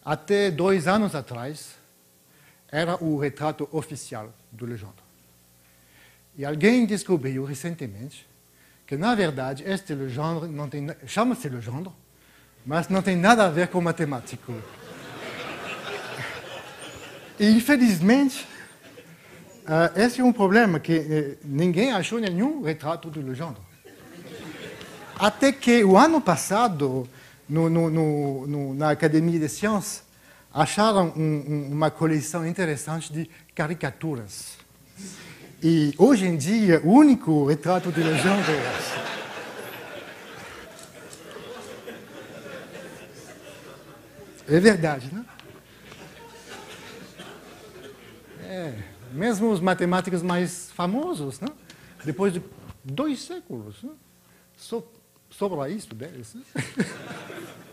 até 2 anos atrás, era o retrato oficial do Legendre. E alguém descobriu recentemente que, na verdade, este Legendre não tem, chama-se Legendre, mas não tem nada a ver com matemático. E, infelizmente, esse é um problema que ninguém achou nenhum retrato do Legendre. Até que, o ano passado, na Academia de Ciências, acharam uma coleção interessante de caricaturas. E, hoje em dia, o único retrato do Legendre é esse. É verdade, não? Mesmo os matemáticos mais famosos, não? Depois de 2 séculos, não? Sobra isso deles. Não?